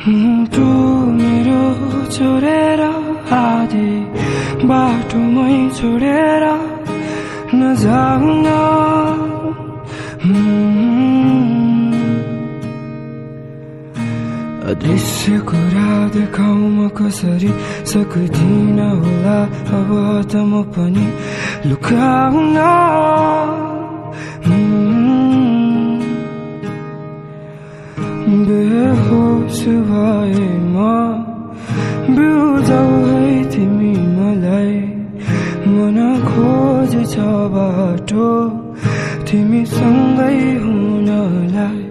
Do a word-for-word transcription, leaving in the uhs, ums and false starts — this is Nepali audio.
तू मेरो छोडेर आधी बाटोमै छोडेर नजाउन अदृश्य कुरा देखाउ म कसरी सक्दिन होला अब त म पनि लुकाउन बेहोस भए म बिउजाउ है तिमी मलाई मन खोज छ बाटो तिमीसँगै हुनलाई